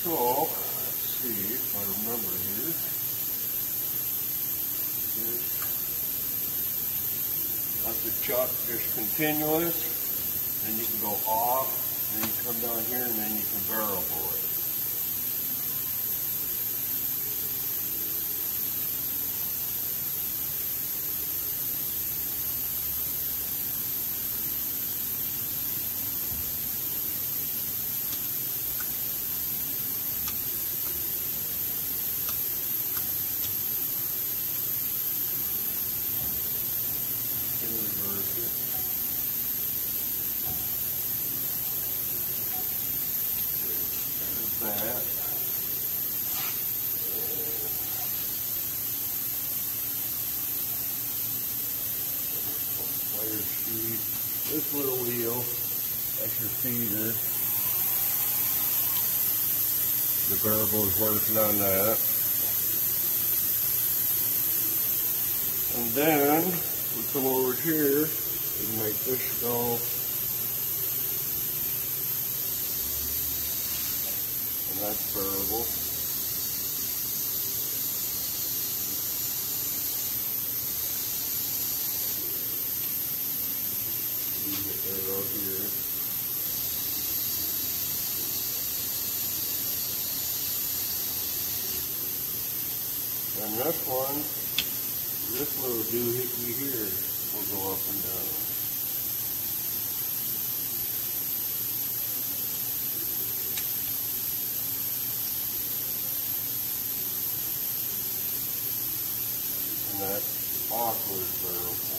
So, let's see if I remember here. Got the chuck just continuous, then you can go off, then you come down here, and then you can barrel pull it. That. Wire speed. This little wheel, that's your feeder. The Barable's working on that. And then we come over here and make this go. That's variable. The arrow here. And this one, this little doohickey here will go up and down. That's awkward variable.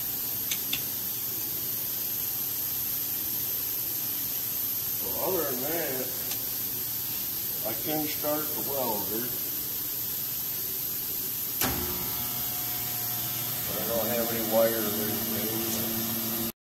So other than that, I can start the welder. I don't have any wire or anything.